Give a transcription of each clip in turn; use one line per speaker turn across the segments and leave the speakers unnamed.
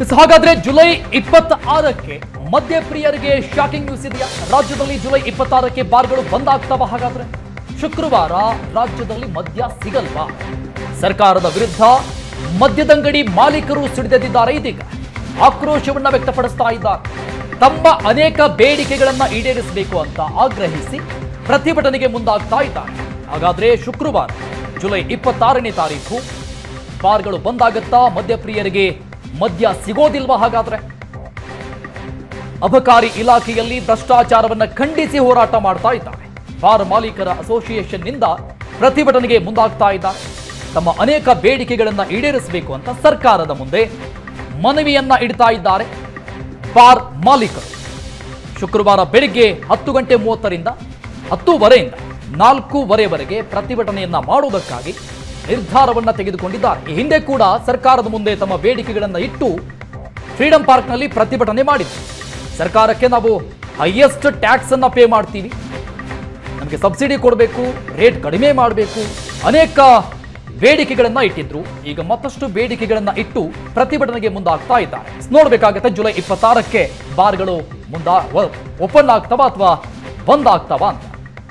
ಹಾಗಾದ್ರೆ ಜುಲೈ 26ಕ್ಕೆ ಮದ್ಯಪ್ರಿಯರಿಗೆ ಶಾಕಿಂಗ್ ನ್ಯೂಸ್ ಇದೆಯಾ? ರಾಜ್ಯದಲ್ಲಿ ಜುಲೈ 26ಕ್ಕೆ ಬಾರ್ಗಳು ಬಂದ್ ಆಗ್ತಾವ? ಹಾಗಾದ್ರೆ ಶುಕ್ರವಾರ ರಾಜ್ಯದಲ್ಲಿ ಮದ್ಯ ಸಿಗಲ್ವಾ? ಸರ್ಕಾರದ ವಿರುದ್ಧ ಮದ್ಯದಂಗಡಿ ಮಾಲೀಕರು ಸಿಡಿದೆದ್ದಿದ್ದಾರೆ. ಇದೀಗ ಆಕ್ರೋಶವನ್ನ ವ್ಯಕ್ತಪಡಿಸ್ತಾ ಇದ್ದಾರೆ. ತಮ್ಮ ಅನೇಕ ಬೇಡಿಕೆಗಳನ್ನ ಈಡೇರಿಸಬೇಕು ಅಂತ ಆಗ್ರಹಿಸಿ ಪ್ರತಿಭಟನೆಗೆ ಮುಂದಾಗ್ತಾ ಇದ್ದಾರೆ. ಹಾಗಾದ್ರೆ ಶುಕ್ರವಾರ ಜುಲೈ 26ನೇ ತಾರೀಕು ಬಾರ್ಗಳು ಬಂದಾಗತ್ತಾ? ಮದ್ಯಪ್ರಿಯರಿಗೆ ಮದ್ಯ ಸಿಗೋದಿಲ್ವಾ? ಹಾಗಾದ್ರೆ ಅಬಕಾರಿ ಇಲಾಖೆಯಲ್ಲಿ ಭ್ರಷ್ಟಾಚಾರವನ್ನ ಖಂಡಿಸಿ ಹೋರಾಟ ಮಾಡ್ತಾ ಇದ್ದಾರೆ. ಬಾರ್ ಮಾಲೀಕರ ಅಸೋಸಿಯೇಷನ್ ನಿಂದ ಪ್ರತಿಭಟನೆಗೆ ಮುಂದಾಗ್ತಾ ಇದ್ದಾರೆ. ತಮ್ಮ ಅನೇಕ ಬೇಡಿಕೆಗಳನ್ನ ಈಡೇರಿಸಬೇಕು ಅಂತ ಸರ್ಕಾರದ ಮುಂದೆ ಮನವಿಯನ್ನ ಇಡ್ತಾ ಇದ್ದಾರೆ ಬಾರ್ ಮಾಲೀಕರು. ಶುಕ್ರವಾರ ಬೆಳಿಗ್ಗೆ 10:30ರಿಂದ 10:15 4:15ವರೆಗೆ ಪ್ರತಿಭಟನೆಯನ್ನ ಮಾಡುವುದಕ್ಕಾಗಿ ನಿರ್ಧಾರವನ್ನ ತೆಗೆದುಕೊಂಡಿದ್ದಾರೆ. ಈ ಹಿಂದೆ ಕೂಡ ಸರ್ಕಾರದ ಮುಂದೆ ತಮ್ಮ ಬೇಡಿಕೆಗಳನ್ನು ಇಟ್ಟು ಫ್ರೀಡಂ ಪಾರ್ಕ್ನಲ್ಲಿ ಪ್ರತಿಭಟನೆ ಮಾಡಿದ್ರು. ಸರ್ಕಾರಕ್ಕೆ ನಾವು ಹೈಯೆಸ್ಟ್ ಟ್ಯಾಕ್ಸ್ ಅನ್ನ ಪೇ ಮಾಡ್ತೀವಿ, ನಮಗೆ ಸಬ್ಸಿಡಿ ಕೊಡಬೇಕು, ರೇಟ್ ಕಡಿಮೆ ಮಾಡಬೇಕು, ಅನೇಕ ಬೇಡಿಕೆಗಳನ್ನ ಇಟ್ಟಿದ್ರು. ಈಗ ಮತ್ತಷ್ಟು ಬೇಡಿಕೆಗಳನ್ನ ಇಟ್ಟು ಪ್ರತಿಭಟನೆಗೆ ಮುಂದಾಗ್ತಾ ಇದ್ದಾರೆ. ನೋಡ್ಬೇಕಾಗತ್ತೆ ಜುಲೈ 26ಕ್ಕೆ ಬಾರ್ಗಳು ಓಪನ್ ಆಗ್ತಾವ ಅಥವಾ ಬಂದ್ ಆಗ್ತಾವ ಅಂತ.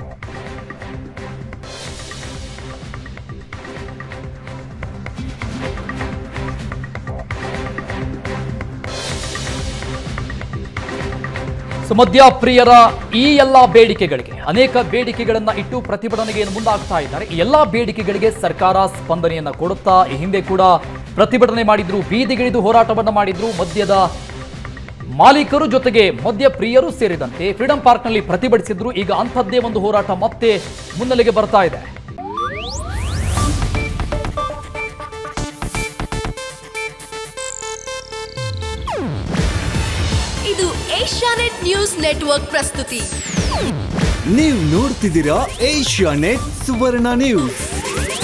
ಮದ್ಯಪ್ರಿಯರ ಈ ಎಲ್ಲಾ ಬೇಡಿಕೆಗಳಿಗೆ ಅನೇಕ ಬೇಡಿಕೆಗಳನ್ನ ಇಟ್ಟು ಪ್ರತಿಭಟನೆಗೆ ಮುಂದಾಗ್ತಾ ಇದ್ದಾರೆ. ಈ ಎಲ್ಲಾ ಬೇಡಿಕೆಗಳಿಗೆ ಸರ್ಕಾರ ಸ್ಪಂದನೆಯನ್ನ ಕೊಡುತ್ತಾ ಈ ಹಿಂದೆ ಕೂಡ ಪ್ರತಿಭಟನೆ ಮಾಡಿದ್ರು, ಬೀದಿಗಿಳಿದು ಹೋರಾಟವನ್ನ ಮಾಡಿದ್ರು. ಮದ್ಯದ ಮಾಲೀಕರು ಜೊತೆಗೆ ಮದ್ಯಪ್ರಿಯರು ಸೇರಿದಂತೆ ಫ್ರೀಡಂ ಪಾರ್ಕ್ನಲ್ಲಿ ಪ್ರತಿಭಟಿಸಿದ್ರು. ಈಗ ಅಂಥದ್ದೇ ಒಂದು ಹೋರಾಟ ಮತ್ತೆ ಮುನ್ನೆಲೆಗೆ ಬರ್ತಾ ಇದೆ.
ಇದು ಏಷ್ಯಾನೆಟ್ ನ್ಯೂಸ್ ನೆಟ್ವರ್ಕ್ ಪ್ರಸ್ತುತಿ.
ನೀವು ನೋಡ್ತಿದ್ದೀರಾ ಏಷ್ಯಾನೆಟ್ ಸುವರ್ಣ ನ್ಯೂಸ್.